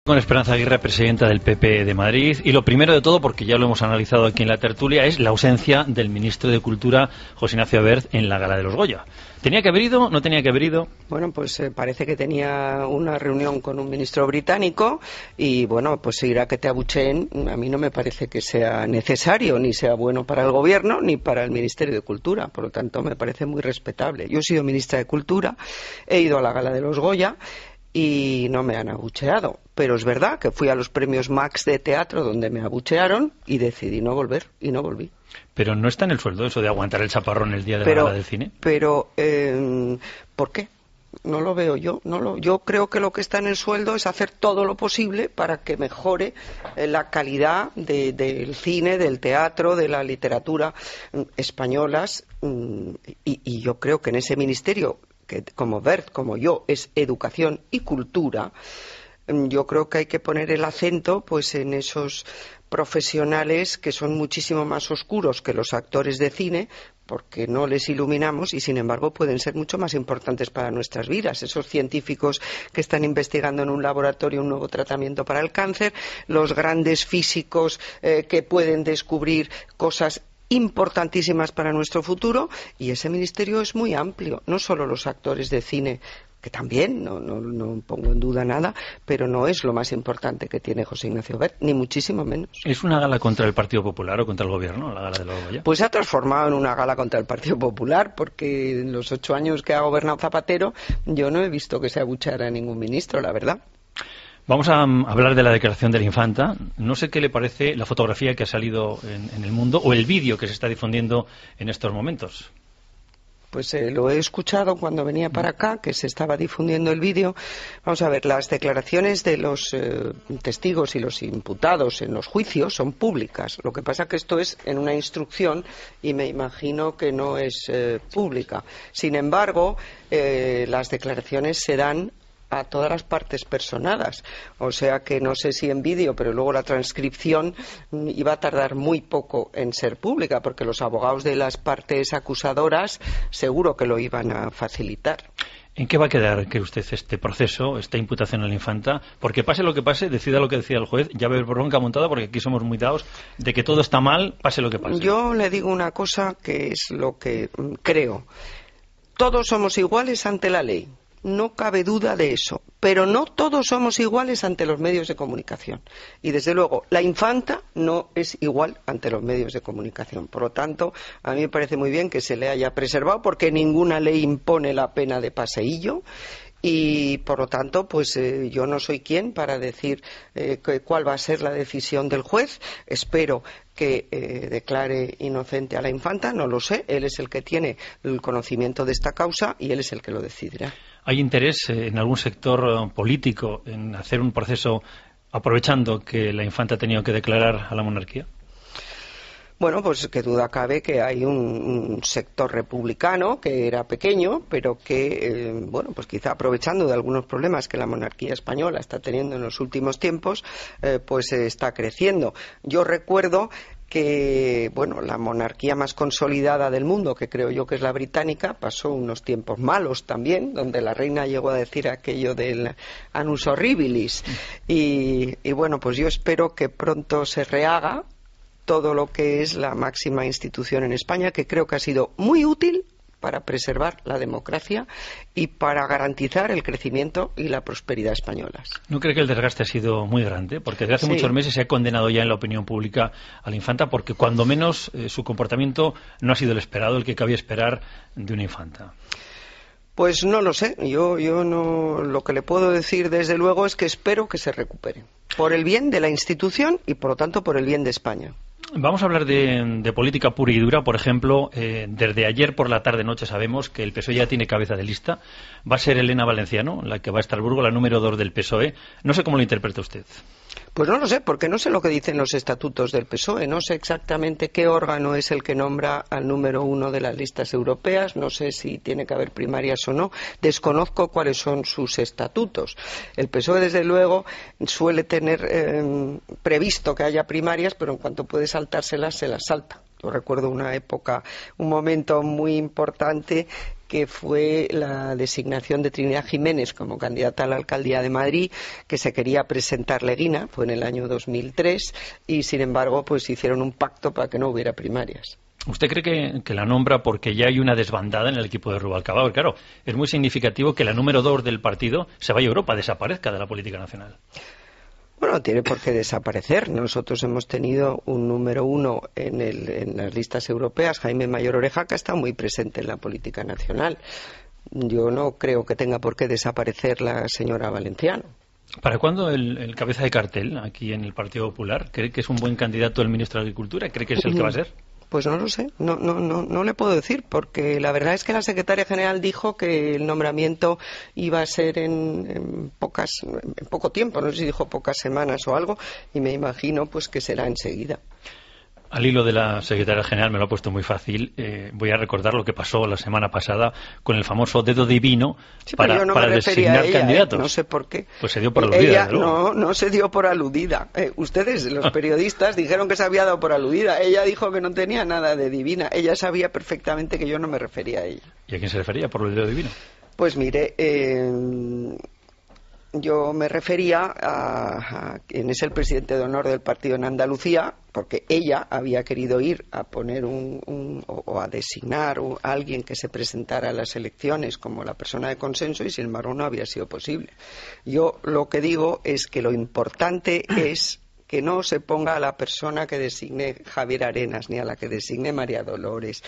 Con Esperanza Aguirre, presidenta del PP de Madrid. Y lo primero de todo, porque ya lo hemos analizado aquí en la tertulia, es la ausencia del ministro de Cultura, José Ignacio Wert, en la gala de los Goya. ¿Tenía que haber ido? ¿No tenía que haber ido? Bueno, pues parece que tenía una reunión con un ministro británico y, bueno, pues ir a que te abucheen, a mí no me parece que sea necesario, ni sea bueno para el Gobierno, ni para el Ministerio de Cultura. Por lo tanto, me parece muy respetable. Yo he sido ministra de Cultura, he ido a la gala de los Goya y no me han abucheado. Pero es verdad que fui a los premios Max de teatro donde me abuchearon y decidí no volver, y no volví. Pero no está en el sueldo eso de aguantar el chaparrón el día de la gala del cine. Pero, ¿por qué? No lo veo yo. Yo creo que lo que está en el sueldo es hacer todo lo posible para que mejore la calidad del cine, del teatro, de la literatura españolas. Y yo creo que en ese ministerio, que como Wert, como yo, es educación y cultura, yo creo que hay que poner el acento pues en esos profesionales que son muchísimo más oscuros que los actores de cine, porque no les iluminamos y sin embargo pueden ser mucho más importantes para nuestras vidas. Esos científicos que están investigando en un laboratorio un nuevo tratamiento para el cáncer, los grandes físicos que pueden descubrir cosas importantísimas para nuestro futuro, y ese ministerio es muy amplio, no solo los actores de cine, que también, no pongo en duda nada, pero no es lo más importante que tiene José Ignacio Wert, ni muchísimo menos. ¿Es una gala contra el Partido Popular o contra el Gobierno, la gala de los Goya? Pues se ha transformado en una gala contra el Partido Popular, porque en los 8 años que ha gobernado Zapatero yo no he visto que se abucheara a ningún ministro, la verdad. Vamos a hablar de la declaración de la infanta. No sé qué le parece la fotografía que ha salido en el mundo o el vídeo que se está difundiendo en estos momentos. Pues lo he escuchado cuando venía para acá, que se estaba difundiendo el vídeo. Vamos a ver, las declaraciones de los testigos y los imputados en los juicios son públicas. Lo que pasa es que esto es en una instrucción y me imagino que no es pública. Sin embargo, las declaraciones se dan a todas las partes personadas, o sea que no sé si en vídeo, pero luego la transcripción iba a tardar muy poco en ser pública, porque los abogados de las partes acusadoras seguro que lo iban a facilitar. ¿En qué va a quedar, cree usted, este proceso, esta imputación a la infanta? Porque pase lo que pase, decida lo que decida el juez, ya ve bronca montada, porque aquí somos muy dados de que todo está mal, pase lo que pase. Yo le digo una cosa que es lo que creo. Todos somos iguales ante la ley. No cabe duda de eso, pero no todos somos iguales ante los medios de comunicación. Y desde luego, la infanta no es igual ante los medios de comunicación. Por lo tanto, a mí me parece muy bien que se le haya preservado, porque ninguna ley impone la pena de paseillo. Y por lo tanto, pues yo no soy quien para decir cuál va a ser la decisión del juez. Espero que declare inocente a la infanta, no lo sé. Él es el que tiene el conocimiento de esta causa y él es el que lo decidirá. ¿Hay interés en algún sector político en hacer un proceso aprovechando que la infanta ha tenido que declarar a la monarquía? Bueno, pues qué duda cabe que hay un sector republicano que era pequeño, pero que, bueno, pues quizá aprovechando de algunos problemas que la monarquía española está teniendo en los últimos tiempos, pues está creciendo. Yo recuerdo que, bueno, la monarquía más consolidada del mundo, que creo yo que es la británica, pasó unos tiempos malos también, donde la reina llegó a decir aquello del annus horribilis. Y bueno, pues yo espero que pronto se rehaga todo lo que es la máxima institución en España, que creo que ha sido muy útil para preservar la democracia y para garantizar el crecimiento y la prosperidad españolas. ¿No cree que el desgaste ha sido muy grande? Porque desde hace muchos meses se ha condenado ya en la opinión pública a la infanta, porque cuando menos su comportamiento no ha sido el esperado, el que cabía esperar de una infanta. Pues no lo sé. Yo no, lo que le puedo decir desde luego es que espero que se recupere, por el bien de la institución y por lo tanto por el bien de España. Vamos a hablar de política pura y dura. Por ejemplo, desde ayer por la tarde-noche sabemos que el PSOE ya tiene cabeza de lista. Va a ser Elena Valenciano, la que va a Estrasburgo, la número 2 del PSOE. No sé cómo lo interpreta usted. Pues no lo sé, porque no sé lo que dicen los estatutos del PSOE. No sé exactamente qué órgano es el que nombra al número 1 de las listas europeas. No sé si tiene que haber primarias o no. Desconozco cuáles son sus estatutos. El PSOE, desde luego, suele tener previsto que haya primarias, pero en cuanto puede saltárselas, se las salta. Yo recuerdo una época, un momento muy importante que fue la designación de Trinidad Jiménez como candidata a la alcaldía de Madrid, que se quería presentar Leguina, fue en el año 2003, y sin embargo pues hicieron un pacto para que no hubiera primarias. ¿Usted cree que la nombra porque ya hay una desbandada en el equipo de Rubalcaba? Porque, claro, es muy significativo que la número 2 del partido se vaya a Europa, desaparezca de la política nacional. Bueno, no tiene por qué desaparecer. Nosotros hemos tenido un número 1 en las listas europeas, Jaime Mayor Oreja, que ha estado muy presente en la política nacional. Yo no creo que tenga por qué desaparecer la señora Valenciano. ¿Para cuándo el cabeza de cartel aquí en el Partido Popular? ¿Cree que es un buen candidato el ministro de Agricultura? ¿Cree que es el que va a ser? Pues no lo sé, no le puedo decir, porque la verdad es que la secretaria general dijo que el nombramiento iba a ser en poco tiempo, no sé si dijo pocas semanas o algo, y me imagino pues que será enseguida. Al hilo de la secretaria general, me lo ha puesto muy fácil, voy a recordar lo que pasó la semana pasada con el famoso dedo divino para designar ella, candidatos. No sé por qué. Pues se dio por aludida. Ella no se dio por aludida. Ustedes, los periodistas, dijeron que se había dado por aludida. Ella dijo que no tenía nada de divina. Ella sabía perfectamente que yo no me refería a ella. ¿Y a quién se refería por el dedo divino? Pues mire, yo me refería a quien es el presidente de honor del partido en Andalucía, porque ella había querido ir a poner o a designar a alguien que se presentara a las elecciones como la persona de consenso, y sin embargo no había sido posible. Yo lo que digo es que lo importante es que no se ponga a la persona que designe Javier Arenas ni a la que designe María Dolores.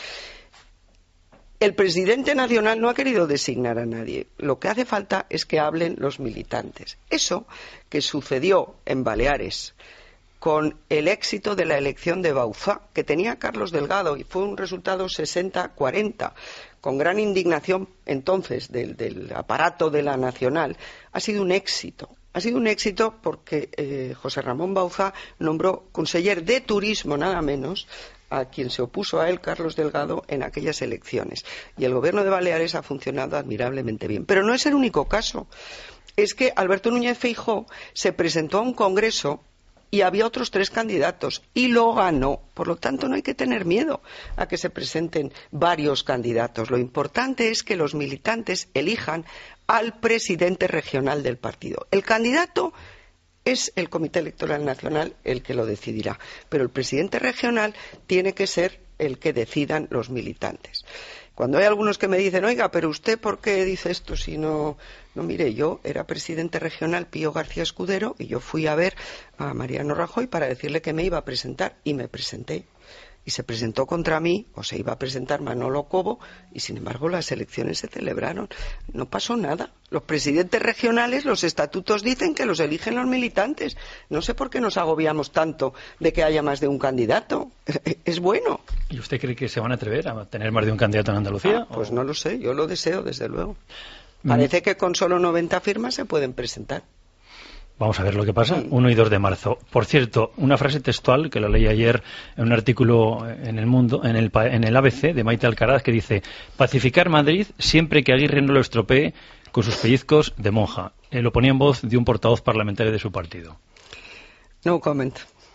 El presidente nacional no ha querido designar a nadie. Lo que hace falta es que hablen los militantes. Eso que sucedió en Baleares con el éxito de la elección de Bauzá, que tenía Carlos Delgado, y fue un resultado 60-40, con gran indignación entonces del aparato de la Nacional, ha sido un éxito. Ha sido un éxito porque José Ramón Bauzá nombró conseller de Turismo, nada menos, a quien se opuso a él, Carlos Delgado, en aquellas elecciones. Y el gobierno de Baleares ha funcionado admirablemente bien. Pero no es el único caso. Es que Alberto Núñez Feijóo se presentó a un congreso y había otros 3 candidatos y lo ganó. Por lo tanto, no hay que tener miedo a que se presenten varios candidatos. Lo importante es que los militantes elijan al presidente regional del partido. El candidato es el Comité Electoral Nacional el que lo decidirá, pero el presidente regional tiene que ser el que decidan los militantes. Cuando hay algunos que me dicen, oiga, pero usted ¿por qué dice esto si no? No, mire, yo era presidente regional Pío García Escudero y yo fui a ver a Mariano Rajoy para decirle que me iba a presentar y me presenté. Y se presentó contra mí, o se iba a presentar Manolo Cobo, y sin embargo las elecciones se celebraron. No pasó nada. Los presidentes regionales, los estatutos dicen que los eligen los militantes. No sé por qué nos agobiamos tanto de que haya más de un candidato. Es bueno. ¿Y usted cree que se van a atrever a tener más de un candidato en Andalucía? Pues no lo sé, yo lo deseo, desde luego. Parece que con solo 90 firmas se pueden presentar. Vamos a ver lo que pasa, 1 y 2 de marzo. Por cierto, una frase textual que la leí ayer en un artículo en El Mundo, en el ABC, de Maite Alcaraz, que dice: pacificar Madrid siempre que Aguirre no lo estropee con sus pellizcos de monja. Lo ponía en voz de un portavoz parlamentario de su partido. No comment.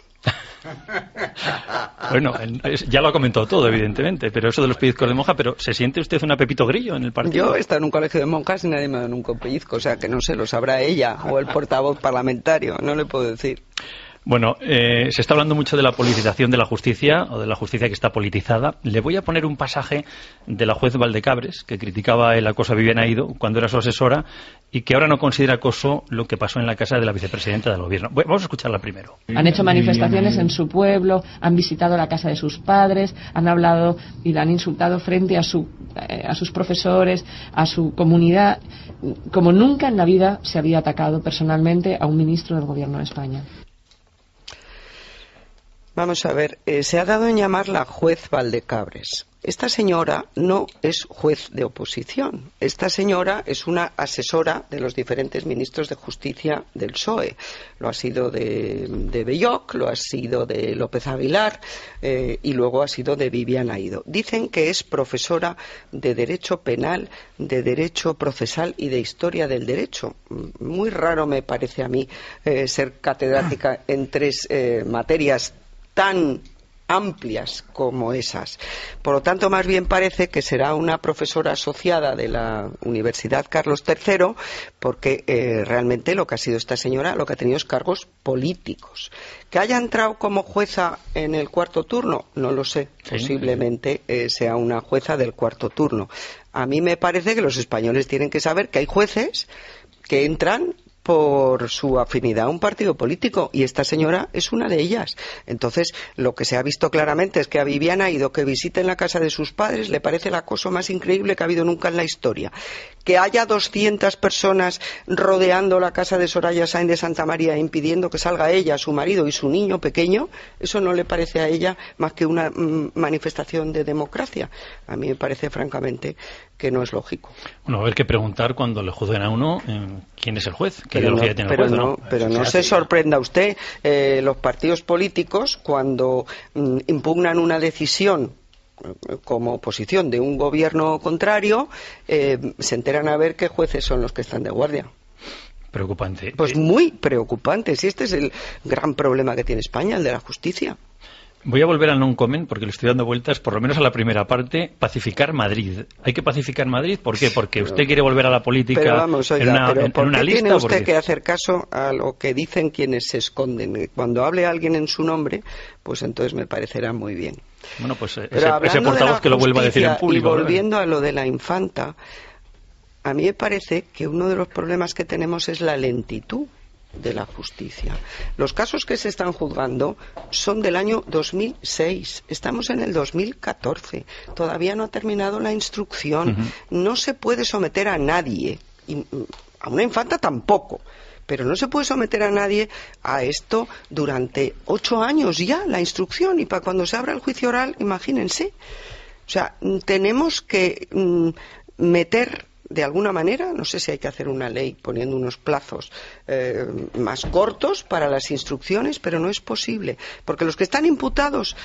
Bueno, ya lo ha comentado todo, evidentemente, pero eso de los pellizcos de monja, pero ¿se siente usted una Pepito Grillo en el partido? Yo he estado en un colegio de monjas y nadie me ha dado nunca un pellizco, o sea que no sé, lo sabrá ella o el portavoz parlamentario, no le puedo decir. Bueno, se está hablando mucho de la politización de la justicia, o de la justicia que está politizada. Le voy a poner un pasaje de la juez Valdecabres, que criticaba el acoso a Viviana Aido cuando era su asesora, y que ahora no considera acoso lo que pasó en la casa de la vicepresidenta del gobierno. Vamos a escucharla primero. Han hecho manifestaciones en su pueblo, han visitado la casa de sus padres, han hablado y la han insultado frente a sus profesores, a su comunidad, como nunca en la vida se había atacado personalmente a un ministro del gobierno de España. Vamos a ver, se ha dado en llamar la juez Valdecabres. Esta señora no es juez de oposición. Esta señora es una asesora de los diferentes ministros de Justicia del PSOE. Lo ha sido de Belloc, lo ha sido de López Aguilar y luego ha sido de Viviana Aido. Dicen que es profesora de Derecho Penal, de Derecho Procesal y de Historia del Derecho. Muy raro me parece a mí ser catedrática en 3 materias tan amplias como esas. Por lo tanto, más bien parece que será una profesora asociada de la Universidad Carlos III, porque realmente lo que ha sido esta señora, lo que ha tenido es cargos políticos. ¿Que haya entrado como jueza en el cuarto turno? No lo sé. Sí, posiblemente sea una jueza del cuarto turno. A mí me parece que los españoles tienen que saber que hay jueces que entran por su afinidad a un partido político, y esta señora es una de ellas. Entonces, lo que se ha visto claramente es que a Viviana ha ido que visiten la casa de sus padres, le parece el acoso más increíble que ha habido nunca en la historia. Que haya 200 personas rodeando la casa de Soraya Sáenz de Santamaría impidiendo que salga ella, su marido y su niño pequeño, eso no le parece a ella más que una manifestación de democracia. A mí me parece francamente que no es lógico. Bueno, va a haber que preguntar cuando le juzguen a uno quién es el juez, qué ideología tiene el juez. Pero no se sorprenda usted, los partidos políticos cuando impugnan una decisión como oposición de un gobierno contrario, se enteran a ver qué jueces son los que están de guardia. Preocupante. Pues muy preocupante. Si este es el gran problema que tiene España, el de la justicia. Voy a volver al non comment porque le estoy dando vueltas, por lo menos a la primera parte, pacificar Madrid. ¿Hay que pacificar Madrid? ¿Por qué? Porque usted quiere volver a la política en una lista. Tiene usted que hacer caso a lo que dicen quienes se esconden. Cuando hable alguien en su nombre, pues entonces me parecerá muy bien. Bueno, pues ese portavoz que lo vuelva a decir en público. Y volviendo a lo de la infanta, a mí me parece que uno de los problemas que tenemos es la lentitud de la justicia. Los casos que se están juzgando son del año 2006. Estamos en el 2014. Todavía no ha terminado la instrucción. No se puede someter a nadie, a una infanta tampoco, pero no se puede someter a nadie a esto durante 8 años ya, la instrucción, y para cuando se abra el juicio oral, imagínense. O sea, tenemos que meter de alguna manera, no sé si hay que hacer una ley poniendo unos plazos más cortos para las instrucciones, pero no es posible, porque los que están imputados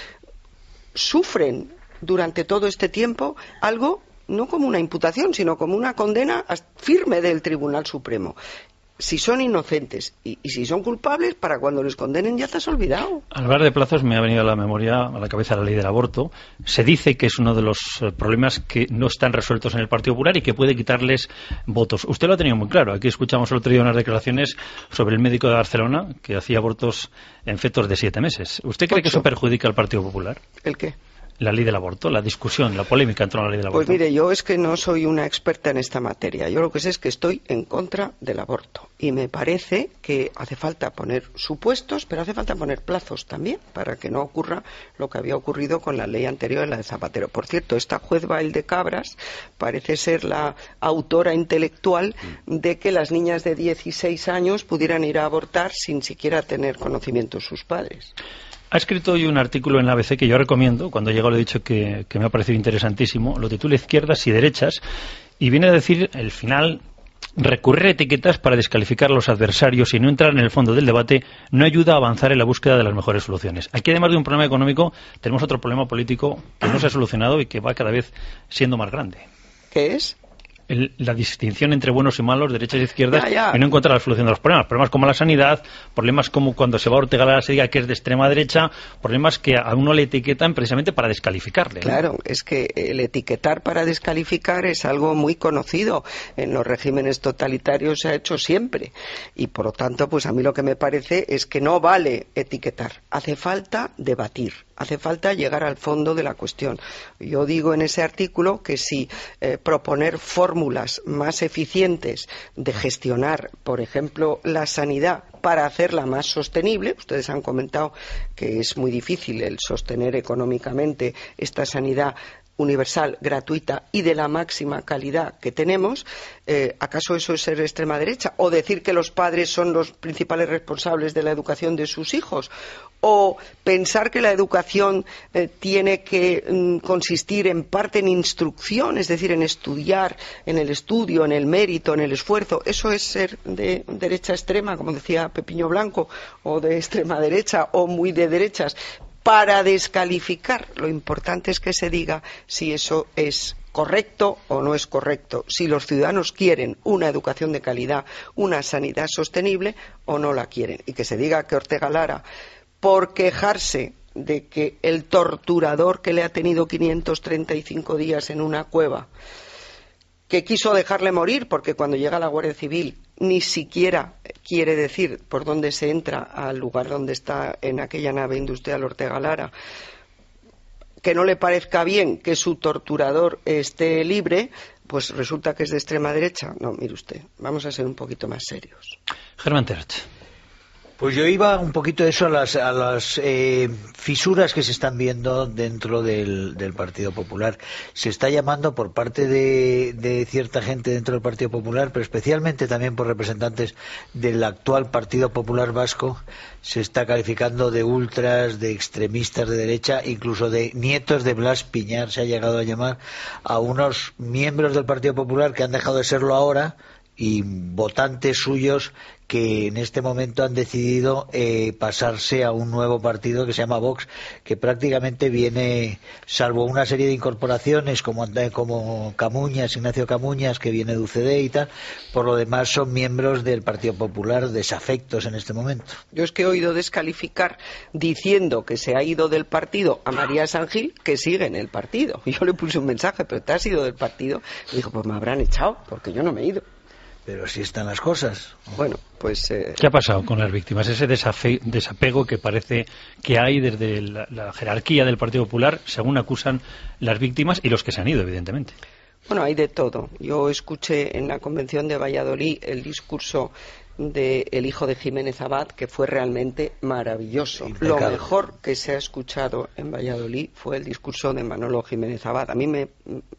sufren durante todo este tiempo algo, no como una imputación, sino como una condena firme del Tribunal Supremo. Si son inocentes y si son culpables, para cuando les condenen ya te has olvidado. Al hablar de plazos me ha venido a la memoria, a la cabeza, la ley del aborto. Se dice que es uno de los problemas que no están resueltos en el Partido Popular y que puede quitarles votos. Usted lo ha tenido muy claro. Aquí escuchamos el otro día unas declaraciones sobre el médico de Barcelona que hacía abortos en fetos de 7 meses. ¿Usted cree que eso perjudica al Partido Popular? ¿El qué? La ley del aborto, la discusión, la polémica en torno a la ley del aborto. Pues mire, yo es que no soy una experta en esta materia. Yo lo que sé es que estoy en contra del aborto. Y me parece que hace falta poner supuestos, pero hace falta poner plazos también, para que no ocurra lo que había ocurrido con la ley anterior, la de Zapatero. Por cierto, esta juez Valdecabras parece ser la autora intelectual de que las niñas de 16 años pudieran ir a abortar sin siquiera tener conocimiento sus padres. Ha escrito hoy un artículo en la ABC que yo recomiendo. Cuando llegó le he dicho que me ha parecido interesantísimo. Lo titula Izquierdas y Derechas y viene a decir el final: recurrir a etiquetas para descalificar a los adversarios y no entrar en el fondo del debate no ayuda a avanzar en la búsqueda de las mejores soluciones. Aquí, además de un problema económico, tenemos otro problema político que no se ha solucionado y que va cada vez siendo más grande. ¿Qué es? La distinción entre buenos y malos, derechas y izquierdas, y no encontrar la solución de los problemas. Problemas como la sanidad, problemas como cuando se va a Ortega Lara se diga que es de extrema derecha, problemas que a uno le etiquetan precisamente para descalificarle, ¿no? Claro, es que el etiquetar para descalificar es algo muy conocido. En los regímenes totalitarios se ha hecho siempre. Y por lo tanto, pues a mí lo que me parece es que no vale etiquetar. Hace falta debatir. Hace falta llegar al fondo de la cuestión. Yo digo en ese artículo que si proponer fórmulas más eficientes de gestionar, por ejemplo, la sanidad para hacerla más sostenible, ustedes han comentado que es muy difícil el sostener económicamente esta sanidad universal, gratuita y de la máxima calidad que tenemos, ¿acaso eso es ser extrema derecha? ¿O decir que los padres son los principales responsables de la educación de sus hijos? ¿O pensar que la educación tiene que consistir en parte en instrucción, es decir, en estudiar, en el estudio, en el mérito, en el esfuerzo? ¿Eso es ser de derecha extrema, como decía Pepiño Blanco, o de extrema derecha, o muy de derechas? Para descalificar, lo importante es que se diga si eso es correcto o no es correcto, si los ciudadanos quieren una educación de calidad, una sanidad sostenible o no la quieren, y que se diga que Ortega Lara, por quejarse de que el torturador que le ha tenido 535 días en una cueva, que quiso dejarle morir porque cuando llega la Guardia Civil ni siquiera quiere decir por dónde se entra al lugar donde está en aquella nave industrial Ortega Lara, que no le parezca bien que su torturador esté libre, pues resulta que es de extrema derecha. No, mire usted, vamos a ser un poquito más serios. Germán Terch. Pues yo iba un poquito a eso, a las fisuras que se están viendo dentro del Partido Popular. Se está llamando por parte de cierta gente dentro del Partido Popular, pero especialmente también por representantes del actual Partido Popular Vasco, se está calificando de ultras, de extremistas de derecha, incluso de nietos de Blas Piñar. Se ha llegado a llamar a unos miembros del Partido Popular que han dejado de serlo ahora, y votantes suyos que en este momento han decidido pasarse a un nuevo partido que se llama Vox, que prácticamente viene, salvo una serie de incorporaciones como Camuñas, Ignacio Camuñas, que viene de UCD y tal, por lo demás son miembros del Partido Popular desafectos en este momento. Yo es que he oído descalificar diciendo que se ha ido del partido a María San Gil, que sigue en el partido. Y yo le puse un mensaje, pero te has ido del partido. Y dijo, pues me habrán echado, porque yo no me he ido. Pero así están las cosas. Bueno, pues... ¿Qué ha pasado con las víctimas? Ese desapego que parece que hay desde la jerarquía del Partido Popular, según acusan las víctimas y los que se han ido, evidentemente. Bueno, hay de todo. Yo escuché en la convención de Valladolid el discurso del hijo de Jiménez Abad, que fue realmente maravilloso. Impecable. Lo mejor que se ha escuchado en Valladolid fue el discurso de Manolo Jiménez Abad. A mí me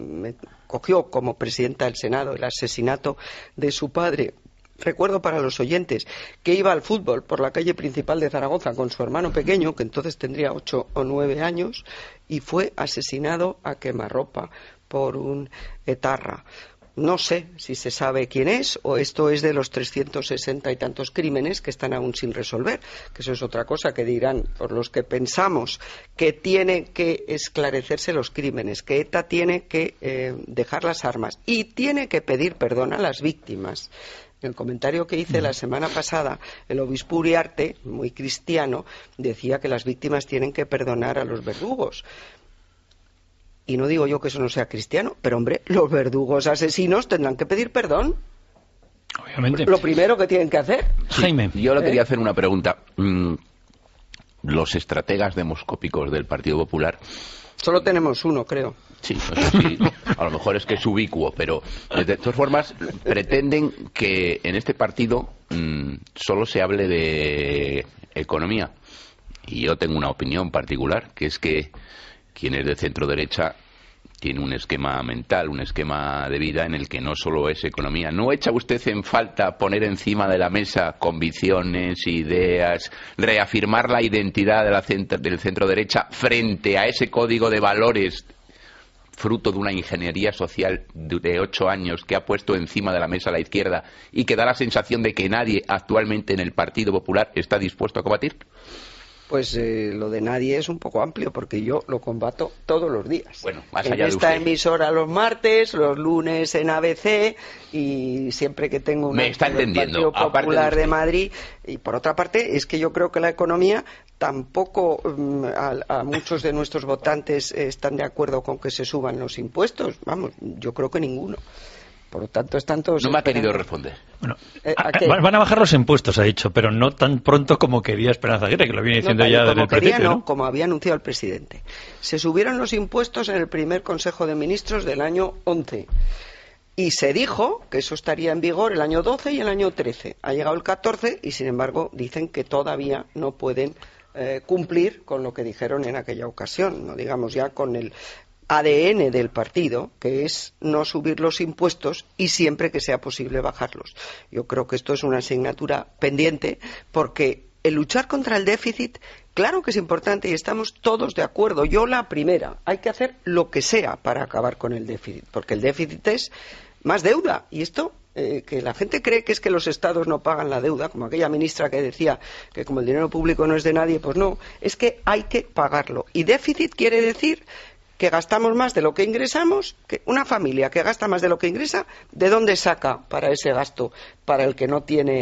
cogió como presidenta del Senado el asesinato de su padre. Recuerdo para los oyentes que iba al fútbol por la calle principal de Zaragoza con su hermano pequeño, que entonces tendría 8 o 9 años, y fue asesinado a quemarropa por un etarra. No sé si se sabe quién es, o esto es de los 360 y tantos crímenes que están aún sin resolver, que eso es otra cosa que dirán por los que pensamos que tienen que esclarecerse los crímenes, que ETA tiene que dejar las armas y tiene que pedir perdón a las víctimas. En el comentario que hice la semana pasada, el obispo Uriarte, muy cristiano, decía que las víctimas tienen que perdonar a los verdugos. Y no digo yo que eso no sea cristiano, pero hombre, los verdugos asesinos tendrán que pedir perdón. Obviamente. Lo primero que tienen que hacer. Sí. Jaime. Yo le quería hacer una pregunta. Los estrategas demoscópicos del Partido Popular... Solo tenemos uno, creo. Sí, eso sí, a lo mejor es que es ubicuo, pero de todas formas pretenden que en este partido solo se hable de economía. Y yo tengo una opinión particular, que es que quien es de centro derecha tiene un esquema mental, un esquema de vida en el que no solo es economía. ¿No echa usted en falta poner encima de la mesa convicciones, ideas, reafirmar la identidad del centro derecha frente a ese código de valores fruto de una ingeniería social de 8 años que ha puesto encima de la mesa la izquierda y que da la sensación de que nadie actualmente en el Partido Popular está dispuesto a combatir? Pues lo de nadie es un poco amplio, porque yo lo combato todos los días. Bueno, más allá en esta emisora los martes, los lunes en ABC, y siempre que tengo una Partido Popular de Madrid. Y por otra parte, es que yo creo que la economía tampoco a muchos de nuestros votantes están de acuerdo con que se suban los impuestos. Vamos, yo creo que ninguno. Por lo tanto, están todos... No me ha querido responder. Bueno, van a bajar los impuestos, ha dicho, pero no tan pronto como quería Esperanza Aguirre, que lo viene diciendo ya desde el principio, ¿no? Como había anunciado el presidente. Se subieron los impuestos en el primer Consejo de Ministros del año 11. Y se dijo que eso estaría en vigor el año 12 y el año 13. Ha llegado el 14 y, sin embargo, dicen que todavía no pueden cumplir con lo que dijeron en aquella ocasión. No digamos ya con el ADN del partido, que es no subir los impuestos y siempre que sea posible bajarlos. Yo creo que esto es una asignatura pendiente, porque el luchar contra el déficit, claro que es importante y estamos todos de acuerdo. Yo la primera, hay que hacer lo que sea para acabar con el déficit, porque el déficit es más deuda, y esto que la gente cree que es que los estados no pagan la deuda, como aquella ministra que decía que como el dinero público no es de nadie, pues no, es que hay que pagarlo. Y déficit quiere decir que gastamos más de lo que ingresamos, que una familia que gasta más de lo que ingresa, ¿de dónde saca para ese gasto? Para el que no tiene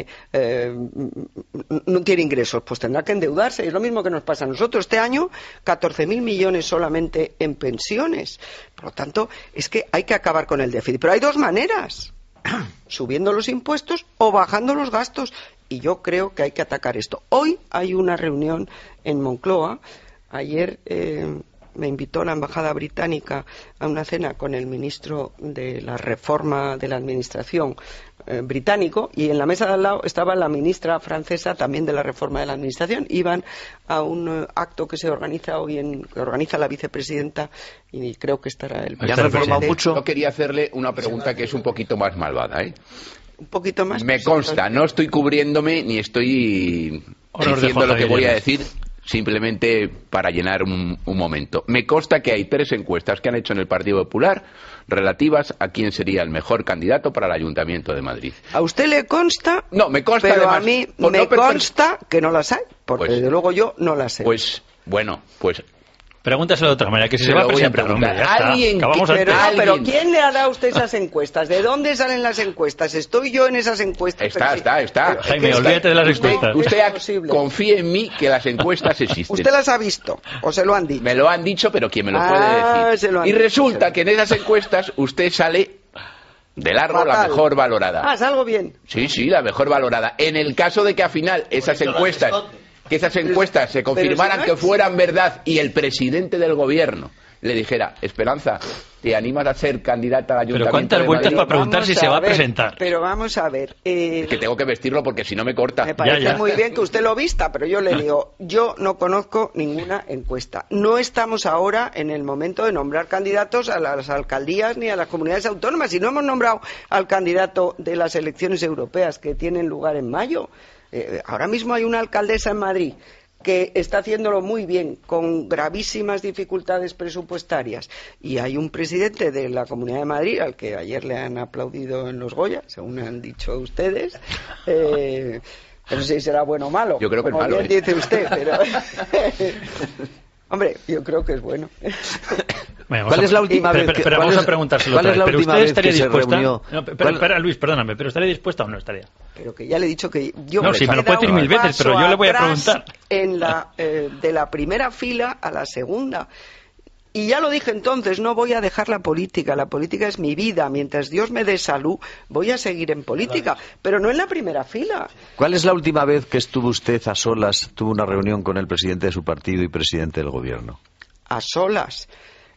ingresos, pues tendrá que endeudarse. Es lo mismo que nos pasa a nosotros. Este año, 14.000 millones solamente en pensiones. Por lo tanto, es que hay que acabar con el déficit. Pero hay dos maneras: subiendo los impuestos o bajando los gastos. Y yo creo que hay que atacar esto. Hoy hay una reunión en Moncloa. Ayer me invitó la embajada británica a una cena con el ministro de la reforma de la administración británico, y en la mesa de al lado estaba la ministra francesa también de la reforma de la administración. Iban a un acto que se organiza hoy que organiza la vicepresidenta, y creo que estará el presidente. Yo quería hacerle una pregunta que es un poquito más malvada, un poquito más. Me consta, no estoy cubriéndome ni estoy diciendo lo que voy a decir, simplemente para llenar un momento. Me consta que hay 3 encuestas que han hecho en el Partido Popular relativas a quién sería el mejor candidato para el Ayuntamiento de Madrid. ¿A usted le consta? No, me consta. Pero además, a mí me consta que no las hay, porque desde luego yo no las sé. Pues, bueno, pues... Pregúntaselo de otra manera, que si se va a presentar, hombre, ya está. Pero ¿quién le ha dado a usted esas encuestas? ¿De dónde salen las encuestas? ¿Estoy yo en esas encuestas? Está. Jaime, olvídate de las encuestas. Usted confíe en mí que las encuestas existen. ¿Usted las ha visto o se lo han dicho? Me lo han dicho, pero ¿quién me lo puede decir? Y resulta que en esas encuestas usted sale de largo la mejor valorada. Salgo bien. Sí, la mejor valorada. En el caso de que al final esas encuestas se confirmaran que fueran verdad y el presidente del gobierno le dijera: Esperanza, ¿te animas a ser candidata al Ayuntamiento? Pero ¿cuántas vueltas para preguntar si se va a presentar? Pero vamos a ver. Es que tengo que vestirlo porque si no me corta. Me parece muy bien que usted lo vista, pero yo le digo, yo no conozco ninguna encuesta. No estamos ahora en el momento de nombrar candidatos a las alcaldías ni a las comunidades autónomas. Y no hemos nombrado al candidato de las elecciones europeas que tienen lugar en mayo. Ahora mismo hay una alcaldesa en Madrid que está haciéndolo muy bien, con gravísimas dificultades presupuestarias, y hay un presidente de la Comunidad de Madrid al que ayer le han aplaudido en los Goya, según han dicho ustedes. No sé si será bueno o malo. Yo creo que es malo. Bien dice usted, pero hombre, yo creo que es bueno. Bueno, ¿Cuál es la última vez? Pero vamos a preguntárselo. ¿Cuál es la pero última usted vez estaría que se dispuesta. reunió? No, espera, Luis, perdóname, pero ¿estaría dispuesta o no estaría? Pero que ya le he dicho que yo. No, sí, me lo puede decir 1000 veces, pero yo le voy a preguntar. De la primera fila a la segunda. Y ya lo dije entonces, no voy a dejar la política es mi vida, mientras Dios me dé salud voy a seguir en política, pero no en la primera fila. ¿Cuál es la última vez que estuvo usted a solas, tuvo una reunión con el presidente de su partido y presidente del gobierno? A solas.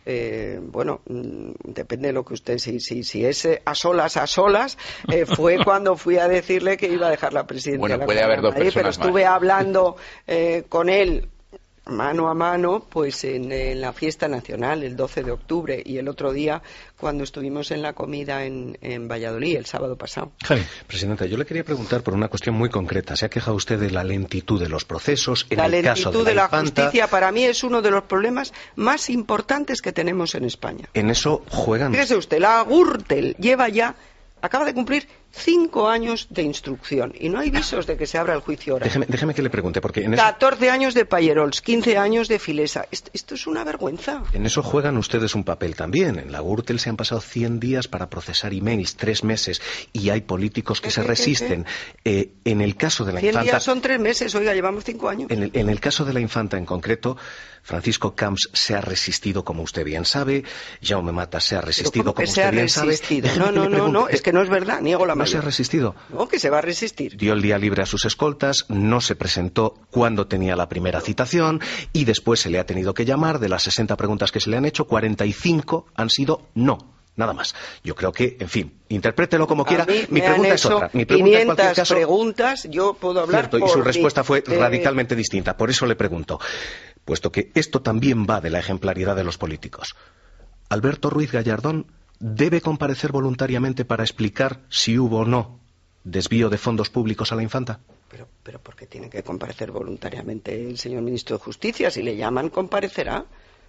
Bueno, depende de lo que usted... Si es a solas, fue cuando fui a decirle que iba a dejar la presidencia. Bueno, puede haber dos personas pero estuve hablando con él mano a mano, pues en la fiesta nacional, el 12 de octubre, y el otro día cuando estuvimos en la comida en Valladolid, el sábado pasado. Jaime, Presidenta, yo le quería preguntar por una cuestión muy concreta. Se ha quejado usted de la lentitud de los procesos. La lentitud de la justicia para mí es uno de los problemas más importantes que tenemos en España. En eso juegan... Fíjese usted, la Gürtel acaba de cumplir 5 años de instrucción y no hay visos de que se abra el juicio ahora. Déjeme que le pregunte, porque en 14 años de Payerols, 15 años de Filesa. Esto es una vergüenza. En eso juegan ustedes un papel también. En la Gürtel se han pasado 100 días para procesar emails, 3 meses, y hay políticos que se resisten. En el caso de la 100 infanta... días son 3 meses, oiga, llevamos 5 años. En el caso de la infanta en concreto, Francisco Camps se ha resistido, como usted bien sabe. Jaume Matas se ha resistido, como usted bien sabe. No, es que no es verdad, niego la mayor. ¿No se ha resistido? No, que se va a resistir. Dio el día libre a sus escoltas, no se presentó cuando tenía la primera citación y después se le ha tenido que llamar. De las 60 preguntas que se le han hecho, 45 han sido no. Nada más. Yo creo que, en fin, interprételo como quiera. Mi pregunta es otra. Mi pregunta, en cualquier caso, preguntas, yo puedo hablar. Cierto, y su respuesta fue radicalmente distinta. Por eso le pregunto, puesto que esto también va de la ejemplaridad de los políticos, ¿Alberto Ruiz Gallardón debe comparecer voluntariamente para explicar si hubo o no desvío de fondos públicos a la infanta? Pero ¿por qué tiene que comparecer voluntariamente el señor ministro de Justicia? Si le llaman, comparecerá.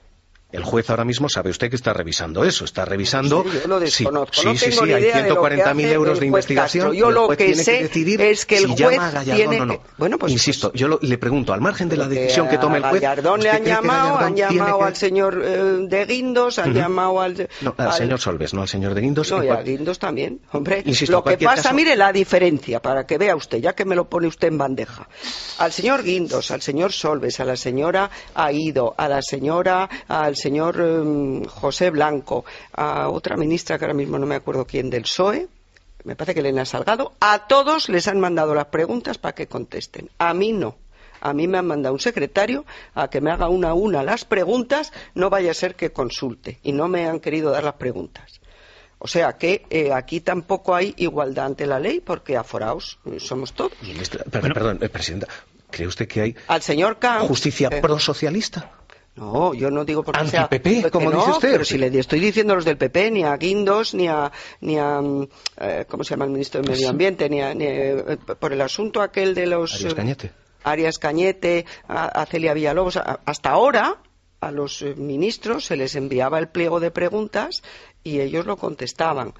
El juez ahora mismo sabe usted que está revisando eso, está revisando. Yo lo desconozco. Sí, No tengo ni hay idea de lo que 140.000 hace euros el de juez investigación. Castro. Yo el lo juez que tiene sé decidir es que el si juez llama a Gallardón tiene o no. que... Bueno, pues insisto, yo le pregunto, al margen de la decisión que tome el juez. Gallardón le han llamado, al señor de Guindos, han llamado al... No, al señor Solbes, no al señor de Guindos. No, y a Guindos también, hombre. Insisto, lo que pasa, caso... mire la diferencia, para que vea usted, ya que me lo pone usted en bandeja. Al señor Guindos, al señor Solbes, a la señora Aido, al señor José Blanco, a otra ministra que ahora mismo no me acuerdo quién del PSOE, me parece que Elena Salgado, a todos les han mandado las preguntas para que contesten. A mí no. A mí me han mandado un secretario a que me haga una a una las preguntas, no vaya a ser que consulte, y no me han querido dar las preguntas. O sea que aquí tampoco hay igualdad ante la ley, porque aforaos somos todos. Perdón, Presidenta, ¿cree usted que hay al señor Camps, justicia prosocialista? No, yo no digo porque sea anti-PP, como dice usted. Pero si le estoy diciendo a los del PP, ni a Guindos, ni a ¿cómo se llama el ministro de Medio Ambiente? Ni por el asunto aquel de los... Arias Cañete, a Celia Villalobos. Hasta ahora, a los ministros se les enviaba el pliego de preguntas y ellos lo contestaban.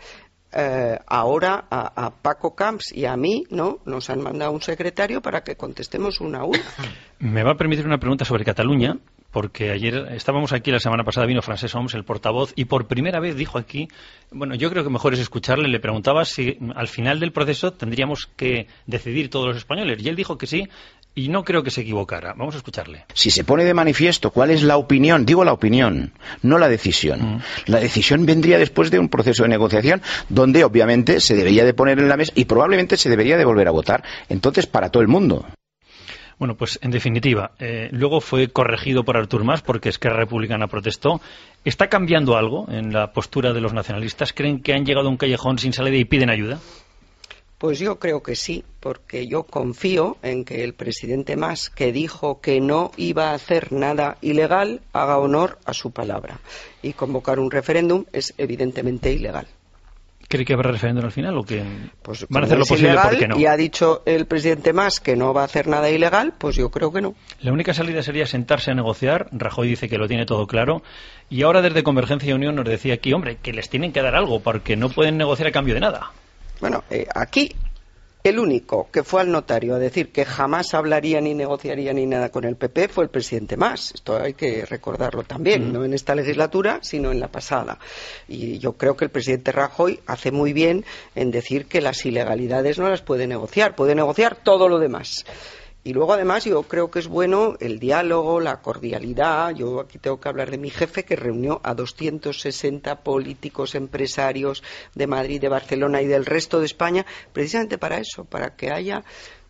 Ahora a Paco Camps y a mí nos han mandado un secretario para que contestemos una a una. Me va a permitir una pregunta sobre Cataluña, porque ayer estábamos aquí, la semana pasada vino Francesc Homs, el portavoz, y por primera vez dijo aquí, bueno, yo creo que mejor es escucharle, le preguntaba si al final del proceso tendríamos que decidir todos los españoles, y él dijo que sí, y no creo que se equivocara. Vamos a escucharle. Si se pone de manifiesto cuál es la opinión, digo la opinión, no la decisión. La decisión vendría después de un proceso de negociación donde obviamente se debería de poner en la mesa y probablemente se debería de volver a votar. Entonces, para todo el mundo. Bueno, pues en definitiva, luego fue corregido por Artur Mas porque Esquerra Republicana protestó. ¿Está cambiando algo en la postura de los nacionalistas? ¿Creen que han llegado a un callejón sin salida y piden ayuda? Pues yo creo que sí, porque yo confío en que el presidente Mas, que dijo que no iba a hacer nada ilegal, haga honor a su palabra. Y convocar un referéndum es evidentemente ilegal. ¿Cree que habrá referéndum al final o que pues van a hacer lo posible porque no? Y ha dicho el presidente Mas que no va a hacer nada ilegal, pues yo creo que no. La única salida sería sentarse a negociar. Rajoy dice que lo tiene todo claro. Y ahora desde Convergencia y Unión nos decía aquí, hombre, que les tienen que dar algo porque no pueden negociar a cambio de nada. Bueno, aquí el único que fue al notario a decir que jamás hablaría ni negociaría ni nada con el PP fue el presidente Mas. Esto hay que recordarlo también, no en esta legislatura, sino en la pasada. Y yo creo que el presidente Rajoy hace muy bien en decir que las ilegalidades no las puede negociar todo lo demás. Y luego, además, yo creo que es bueno el diálogo, la cordialidad. Yo aquí tengo que hablar de mi jefe, que reunió a 260 políticos, empresarios de Madrid, de Barcelona y del resto de España, precisamente para eso, para que haya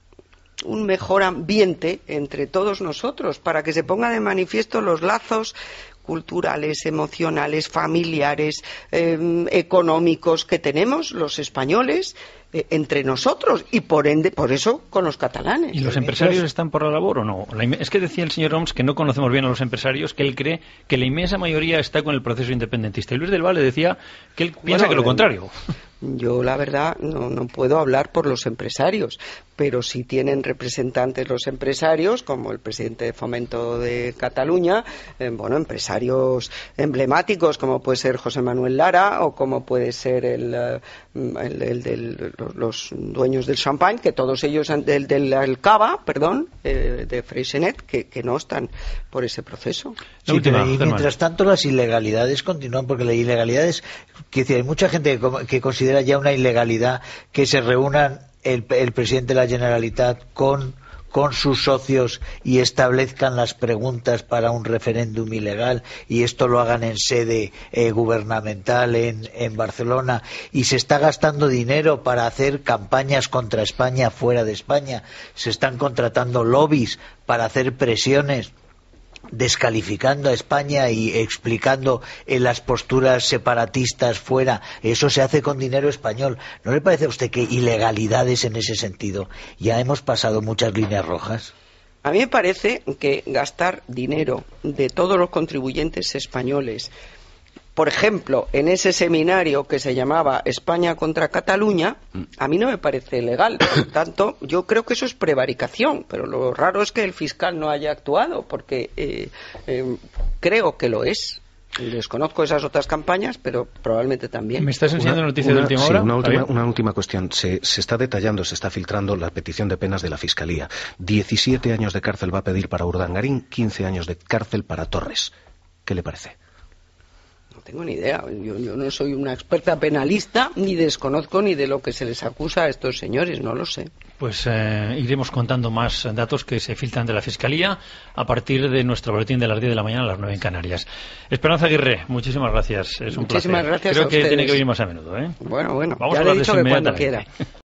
un mejor ambiente entre todos nosotros, para que se ponga de manifiesto los lazos culturales, emocionales, familiares, económicos que tenemos los españoles entre nosotros y por ende, por eso con los catalanes. ¿Y los empresarios están por la labor o no? Es que decía el señor Homs que no conocemos bien a los empresarios, que él cree que la inmensa mayoría está con el proceso independentista. Y Luis del Valle decía que él piensa que lo contrario. Yo, la verdad, no puedo hablar por los empresarios, pero si tienen representantes los empresarios, como el presidente de Fomento de Cataluña, empresarios emblemáticos, como puede ser José Manuel Lara, o como puede ser los dueños del champán, que todos ellos, del Cava, de Freixenet, que no están por ese proceso. Sí, pero y mientras tanto las ilegalidades continúan, porque las ilegalidades, hay mucha gente que considera ya una ilegalidad que se reúnan el presidente de la Generalitat con sus socios y establezcan las preguntas para un referéndum ilegal y esto lo hagan en sede gubernamental en Barcelona, y se está gastando dinero para hacer campañas contra España fuera de España, se están contratando lobbies para hacer presiones descalificando a España y explicando en las posturas separatistas fuera. Eso se hace con dinero español. ¿No le parece a usted que ilegalidades en ese sentido? Ya hemos pasado muchas líneas rojas. A mí me parece que gastar dinero de todos los contribuyentes españoles, por ejemplo, en ese seminario que se llamaba España contra Cataluña, a mí no me parece legal. Por tanto, yo creo que eso es prevaricación, pero lo raro es que el fiscal no haya actuado, porque creo que lo es. Desconozco esas otras campañas, pero probablemente también. ¿Me estás enseñando noticias de última hora? Una última cuestión. Se está detallando, se está filtrando la petición de penas de la Fiscalía. 17 años de cárcel va a pedir para Urdangarín, 15 años de cárcel para Torres. ¿Qué le parece? No tengo ni idea. Yo no soy una experta penalista, ni desconozco ni de lo que se les acusa a estos señores, no lo sé. Pues iremos contando más datos que se filtran de la Fiscalía a partir de nuestro boletín de las 10 de la mañana a las 9 en Canarias. Esperanza Aguirre, muchísimas gracias. Es un Muchísimas placer. gracias Creo a que ustedes. tiene que venir más a menudo, ¿eh? Bueno, Vamos ya a le he hablar de dicho eso que cuando inmediatamente. quiera.